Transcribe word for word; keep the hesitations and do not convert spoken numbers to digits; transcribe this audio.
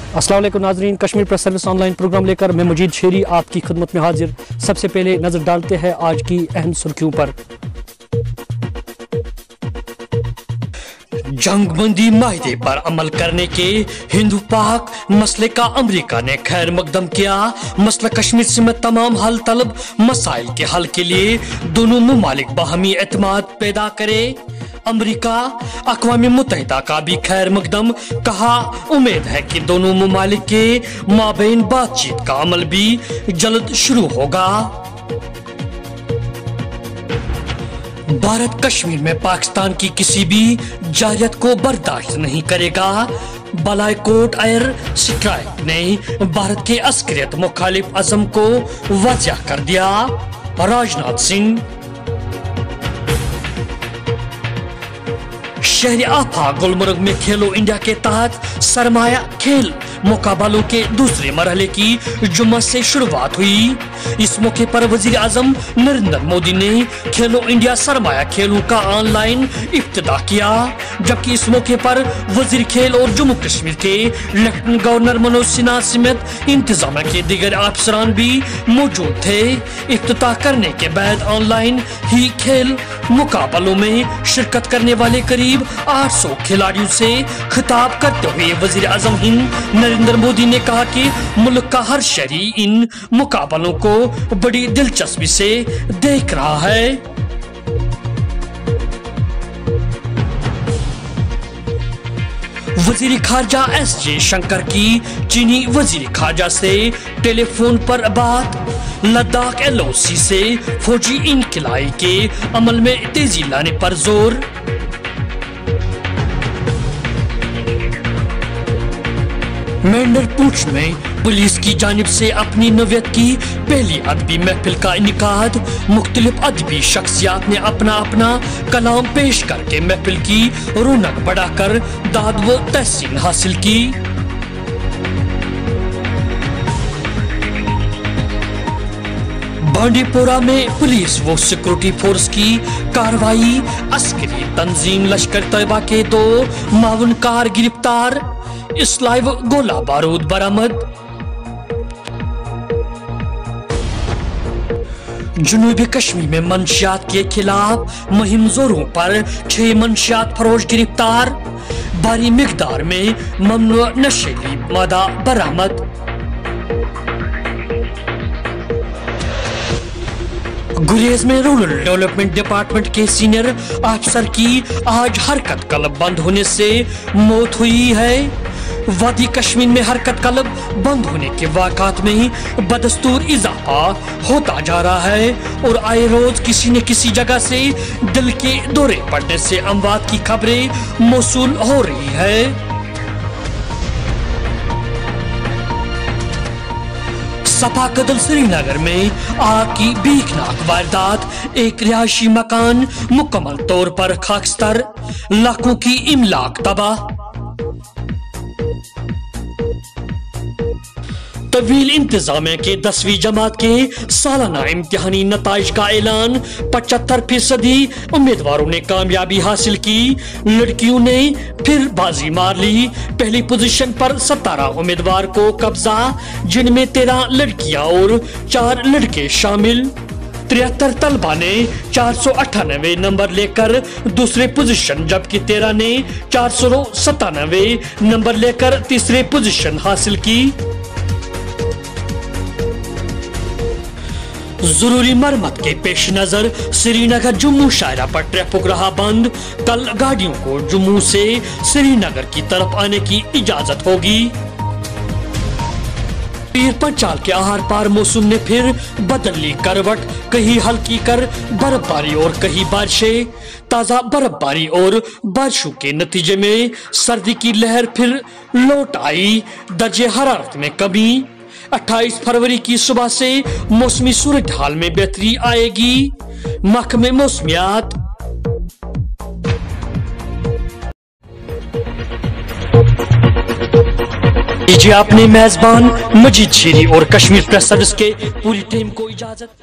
अस्सलाम वालेकुम नाजरीन, Kashmir press service online programme लेकर मैं मजीद शेरी आपकी खिदमत में हाजिर। सबसे पहले नजर डालते हैं आज की अहम सुर्खियों पर। जंगबंदी माहदे पर अमल करने के हिंदू पाक मसले का अमेरिका ने खैर मकदम किया। मसला कश्मीर समेत तमाम हल तलब मसाइल के हल के लिए दोनों मुमालिक बाहमी एतमाद पैदा करे। अमेरिका अक़वाम मुत्तहिदा का भी खैर मकदम, कहा उम्मीद है कि दोनों मुमालिक के माबैन बातचीत का अमल भी जल्द शुरू होगा। भारत कश्मीर में पाकिस्तान की किसी भी जायत को बर्दाश्त नहीं करेगा। बालाकोट एयर स्ट्राइक ने भारत के अस्करियत मुखालिफ अज़म को वाज़ेह कर दिया। राजनाथ सिंह शहरी आफा गुलमर्ग में खेलो इंडिया के तहत सरमाया खेल मुकाबलों के दूसरे मरहले की जुम्मा से शुरुआत हुई। इस मौके पर वजीर आजम नरेंद्र मोदी ने खेलो इंडिया सरमाया खेलों का ऑनलाइन इफ्तिताह किया, जबकि इस मौके पर वजीर खेल और जम्मू कश्मीर के लेफ्टिनेंट गवर्नर मनोज सिन्हा समेत इंतजामिया के दीगर अफसरान भी मौजूद थे। इफ्तिताह करने के बाद ऑनलाइन ही खेल मुकाबलों में शिरकत करने वाले करीब आठ सौ खिलाड़ियों से खिताब करते हुए वजीर आजम हिंद नरेंद्र मोदी ने कहा कि मुल्क का हर शहरी इन मुकाबलों को बड़ी दिलचस्पी से देख रहा है। वजीर खारजा एस जे शंकर की चीनी वजीर खारजा से टेलीफोन पर बात। लद्दाख एल ओ सी से फौजी इनकिलाई के अमल में तेजी लाने पर जोर। मेंढर पूंछ में पुलिस की जानिब से अपनी नवियत की पहली अदबी महफिल का इनेकाद। मुख्तलिफ अदबी शख्सियात ने अपना अपना कलाम पेश करके महफिल की रौनक बढ़ाकर दाद व तहसीन हासिल की। बांडीपोरा में पुलिस व सिक्योरिटी फोर्स की कार्रवाई। अस्करी तंजीम लश्कर तैयबा के दो मावन कार गिरफ्तार। इस लाइव गोला बारूद बरामद। जनूबी कश्मीर में मंशियात के खिलाफ मुहिम जोरों पर छह मंशियात फरोश गिरफ्तार। भारी मिकदार में ममनुआ नशीली मादा बरामद। गुरेज में रूरल डेवलपमेंट डिपार्टमेंट के सीनियर अफसर की आज हरकत कलब बंद होने से मौत हुई है। वादी कश्मीर में हरकत कलब बंद होने के वाक़ात में बदस्तूर इजाफा होता जा रहा है और आए रोज किसी न किसी जगह से दिल के दौरे पड़ने से अमवात की खबरें मौसूल हो रही है। सपा कदल श्रीनगर में आग की भीखनाक वारदात। एक रिहायशी मकान मुकम्मल तौर पर खाकस्तर, लाखों की इमलाक तबाह। तवील इंतजामिया के दसवीं जमात के सालाना इम्तिहानी नताइज का ऐलान। पचहत्तर फीसदी उम्मीदवारों ने कामयाबी हासिल की। लड़कियों ने फिर बाजी मार ली। पहली पोजीशन पर सतारह उम्मीदवार को कब्जा, जिनमें तेरह लड़कियां और चार लड़के शामिल। तिहत्तर तलबा ने चार सौ अट्ठानवे नंबर लेकर दूसरे पोजीशन, जबकि तेरह ने चार सौ सत्तानवे नंबर लेकर तीसरे पोजीशन हासिल की। जरूरी मरम्मत के पेश नजर श्रीनगर जम्मू शाहरा पर ट्रैफिक रहा बंद। कल गाड़ियों को जम्मू से श्रीनगर की तरफ आने की इजाजत होगी। पीर पंचाल के आहार पार मौसम ने फिर बदल ली करवट। कहीं हल्की कर बर्फबारी और कहीं बारिशें। ताजा बर्फबारी और बारिशों के नतीजे में सर्दी की लहर फिर लौट आई। दर्जे हरारत में कमी। अट्ठाईस फरवरी की सुबह से मौसमी सूरत हाल में बेहतरी आएगी। महकमे मौसमियात। दीजिए अपने मेजबान मजीद शेरी और कश्मीर प्रेस सर्विस के पूरी टीम को इजाजत।